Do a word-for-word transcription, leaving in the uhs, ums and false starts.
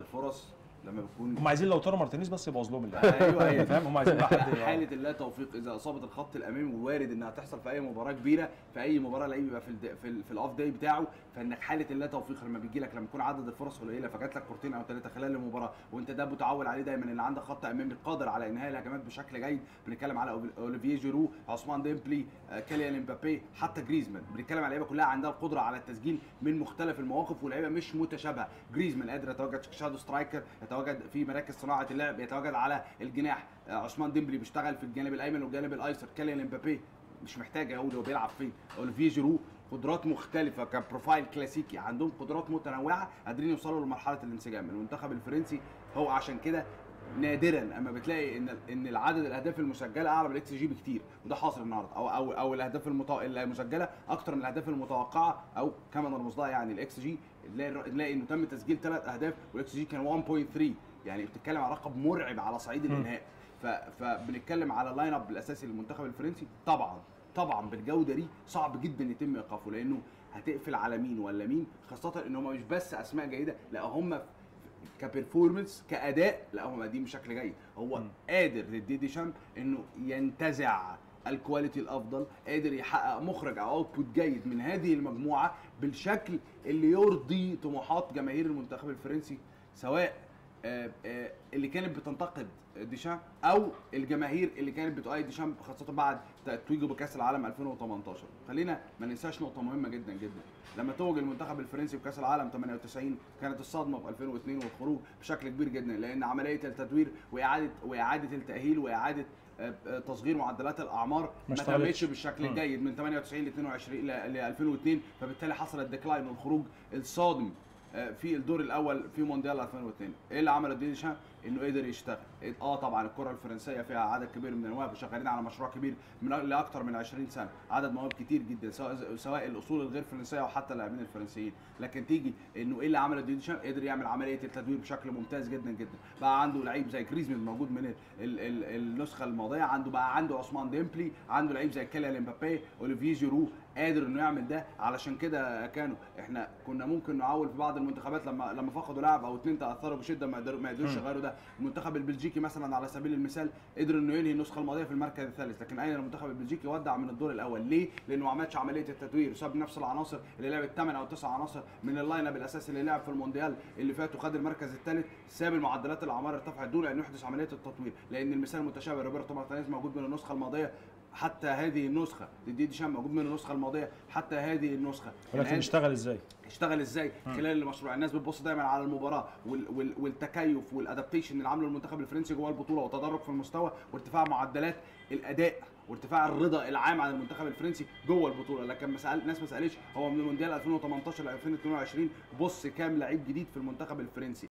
الفرص لما بتكون هم عايزين لو تارو مارتينيز بس يبوظ لهم اللعب. ايوه هي فاهم، هم عايزين بقى حد حاله اللا توفيق اذا اصابت الخط الامامي، ووارد انها تحصل في اي مباراه كبيره، في اي مباراه لعيب يبقى في الد... في, ال... في الاوف داي بتاعه، فانك حاله اللا توفيق لما بيجي لك، لما يكون عدد الفرص قليله فجات لك كورتين او ثلاثه خلال المباراه، وانت ده متعود عليه دايما ان عندك خط امامي قادر على انهاء الهجمات بشكل جيد. بنتكلم على اوليفيه جيرو، عثمان ديمبلي، كيليان امبابي، حتى جريزمان. بنتكلم على لعيبه كلها عندها القدره على التسجيل من مختلف المواقف، ولعيبه مش متشابهه. جريزمان قادر يتواجد شادو سترايكر، يتواجد في مراكز صناعه اللعب، يتواجد على الجناح. عثمان ديمبلي بيشتغل في الجانب الايمن والجانب الايسر. كيليان امبابي مش محتاج اقول هو بيلعب فين. اوليفيه جيرو قدرات مختلفه كبروفايل كلاسيكي، عندهم قدرات متنوعه قادرين يوصلوا لمرحله الانسجام. المنتخب الفرنسي هو عشان كده نادرا اما بتلاقي ان ان العدد الاهداف المسجله اعلى من الاكس جي بكتير، وده حاصل النهارده، او او او الاهداف المتو... المسجله اكتر من الاهداف المتوقعه، او كما نرمز لها يعني الاكس جي. نلاقي نلاقي انه تم تسجيل ثلاث اهداف والاكس جي كان واحد فاصلة ثلاثة، يعني بتتكلم على رقم مرعب على صعيد الانهاء. ف... فبنتكلم على اللاين اب الاساسي للمنتخب الفرنسي. طبعا طبعا بالجوده دي صعب جدا يتم ايقافه، لانه هتقفل على مين ولا مين، خاصه ان هم مش بس اسماء جيده، لا هم كبرفورمنس كاداء، لا هم قادمين بشكل جيد. هو م. قادر لدي ديشامب انه ينتزع الكواليتي الافضل، قادر يحقق مخرج او اوتبوت جيد من هذه المجموعه بالشكل اللي يرضي طموحات جماهير المنتخب الفرنسي، سواء آآ آآ اللي كانت بتنتقد ديشامب او الجماهير اللي كانت بتؤيد ديشامب، خاصه بعد تتويجه بكاس العالم ألفين وتمنتاشر. خلينا ما ننساش نقطه مهمه جدا جدا، لما توج المنتخب الفرنسي بكاس العالم ثمانية وتسعين كانت الصدمه في ألفين واثنين والخروج بشكل كبير جدا، لان عمليه التدوير واعاده واعاده التاهيل واعاده تصغير معدلات الاعمار ما تمتش بالشكل الجيد من ثمانية وتسعين ل اثنين وعشرين ل ألفين واثنين، فبالتالي حصل الديكلاين والخروج الصادم في الدور الاول في مونديال ألفين واثنين. ايه اللي عمله ديشامب؟ انه قدر يشتغل. اه طبعا الكره الفرنسيه فيها عدد كبير من المواهب، وشغالين على مشروع كبير من لاكثر من عشرين سنه، عدد مواهب كتير جدا، سواء سواء الاصول الغير فرنسيه وحتى اللاعبين الفرنسيين. لكن تيجي انه ايه اللي عمله ديشامب؟ قدر يعمل عمليه التدوير بشكل ممتاز جدا جدا. بقى عنده لعيب زي جريزمان موجود من ال ال ال النسخه الماضيه، عنده بقى عنده عثمان ديمبلي، عنده لعيب زي كيليان امبابي، اوليفيه جيرو، قادر انه يعمل ده. علشان كده كانوا احنا كنا ممكن نعول في بعض المنتخبات لما لما فقدوا لاعب او اثنين تاثروا بشده ما قدروش يغيروا ده. المنتخب البلجيكي مثلا على سبيل المثال قدر انه ينهي النسخه الماضيه في المركز الثالث، لكن اين المنتخب البلجيكي ودع من الدور الاول. ليه؟ لانه ما عملش عمليه التدوير، وساب نفس العناصر اللي لعبت ثمان او تسع عناصر من اللاين اب الاساسي اللي لعب في المونديال اللي فات وخد المركز الثالث، ساب المعدلات الاعمار ارتفعت دون ان يحدث عمليه التطوير. لان المثال متشابه، روبرتو مارتينيز موجود من النسخه الماضيه حتى هذه النسخه، ديدي ديشامب موجود من النسخه الماضيه حتى هذه النسخه. ولكن اشتغل ازاي؟ اشتغل ازاي خلال المشروع؟ الناس بتبص دايما على المباراه وال وال والتكيف والادابتيشن اللي عامله المنتخب الفرنسي جوه البطوله، وتدرج في المستوى وارتفاع معدلات الاداء وارتفاع الرضا العام عن المنتخب الفرنسي جوه البطوله. لكن مسأل الناس ما سالتش هو من المونديال ألفين وتمنتاشر ل ألفين واثنين وعشرين بص كام لعيب جديد في المنتخب الفرنسي.